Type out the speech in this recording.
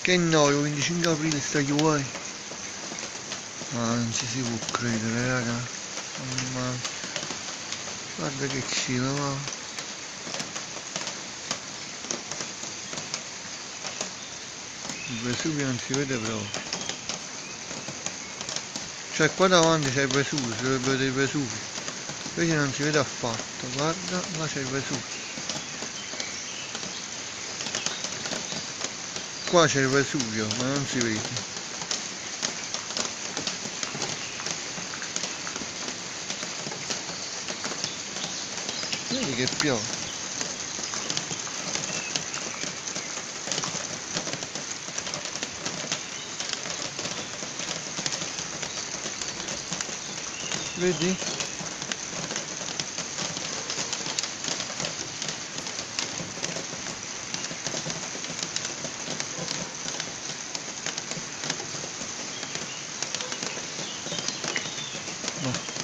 Che no, il 25 aprile sta chiuso. Ma non ci si può credere, raga. Ma guarda che cielo, va. Il Vesuvio non si vede proprio. Cioè qua davanti c'è il Vesuvio, si dovrebbe vedere il Vesuvio. Invece non si vede affatto, guarda, là c'è il Vesuvio. Qua c'è il Vesuvio, ma non si vede. Vedi che piove. Vedi? No.